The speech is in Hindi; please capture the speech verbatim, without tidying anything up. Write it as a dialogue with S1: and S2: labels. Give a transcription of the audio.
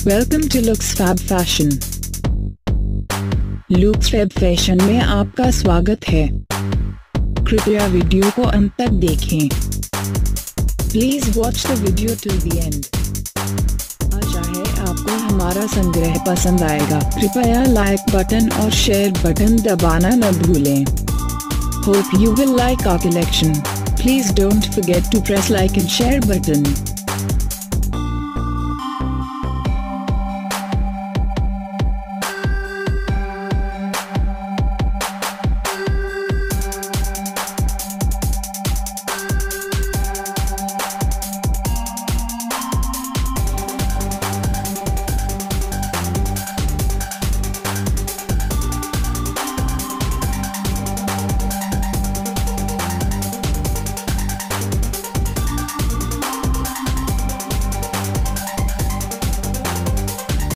S1: Welcome to Looks Fab Fashion. Looks Fab Fashion में आपका स्वागत है। कृपया वीडियो को अंत तक देखें। Please watch the video till the end. आशा है आपको हमारा संग्रह पसंद आएगा। कृपया लाइक बटन और शेयर बटन दबाना न भूलें। Hope you will like our collection. Please don't forget to press like and share button.